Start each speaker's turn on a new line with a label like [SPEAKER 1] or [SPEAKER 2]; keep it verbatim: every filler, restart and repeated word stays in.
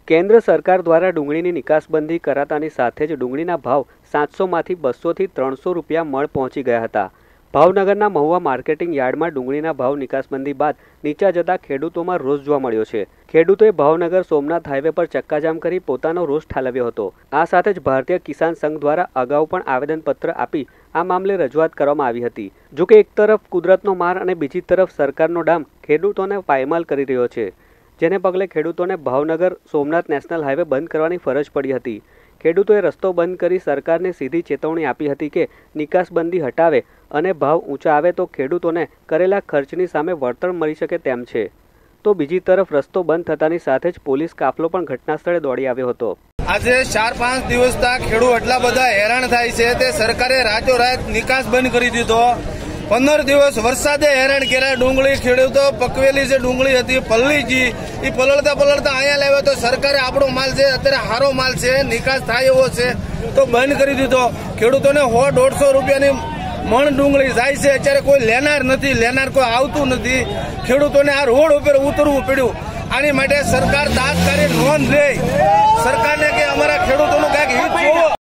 [SPEAKER 1] કેન્દ્ર સરકાર દ્વારા ડુંગળીની નિકાસબંધી કરાતાની સાથે જ ડુંગળીના ભાવ સાતસો માંથી બસો થી ત્રણસો રૂપિયા મણ પહોંચી ગયા હતા। ભાવનગરના મહુવા માર્કેટિંગ યાર્ડમાં ડુંગળીના ભાવ નિકાસબંધી બાદ નીચા જતા ખેડૂતોમાં રોષ જોવા મળ્યો છે। ખેડૂતોએ ભાવનગર સોમનાથ હાઈવે પર ચક્કાજામ કરી પોતાનો રોષ ઠાલવ્યો હતો। આ સાથે જ ભારતીય કિસાન સંઘ દ્વારા અગાઉ પણ આવેદનપત્ર આપી આ મામલે રજૂઆત કરવામાં આવી હતી। જો કે એક તરફ કુદરતનો માર અને બીજી તરફ સરકારનો ડામ ખેડૂતોને પાયમાલ કરી રહ્યો છે, જેને પગલે ખેડૂતોને ભાવનગર સોમનાથ નેશનલ હાઈવે બંધ કરવાની ફરજ પડી હતી। ખેડૂતોએ રસ્તો બંધ કરી સરકારને સીધી ચેતવણી આપી હતી કે નિકાસબંધી હટાવે અને ભાવ ઊંચા આવે તો ખેડૂતોને કરેલા ખર્ચની સામે વળતર મળી શકે તેમ છે। તો બીજી તરફ રસ્તો બંધ થતાની સાથે જ પોલીસ કાફલો પણ ઘટના સ્થળે દોડી આવ્યો હતો।
[SPEAKER 2] આજે ચાર પાંચ દિવસથી ખેડૂત એટલા બધા હેરાન થાય છે તે સરકારે રાતોરાત નિકાસ બંધ કરી દીધો। પંદર દિવસ વરસાદે હેરાન કર્યા। ડુંગળી ખેડૂતો પકવેલી જે ડુંગળી હતી પલ્લીજી એ પલળતા પલળતા અહીંયા લાવ્યો તો સરકારે આપણો માલ છે અત્યારે સારો માલ છે નિકાસ થાય એવો છે તો બંધ કરી દીધો। ખેડૂતોને સો દોઢસો રૂપિયાની મણ ડુંગળી જાય છે, અત્યારે કોઈ લેનાર નથી, લેનાર કોઈ આવતું નથી। ખેડૂતોને આ રોડ ઉપર ઉતરવું પડ્યું। આની માટે સરકાર તાત્કાલિક નોંધ લે, સરકારને કે અમારા ખેડૂતોનું કંઈક હિત જોવો।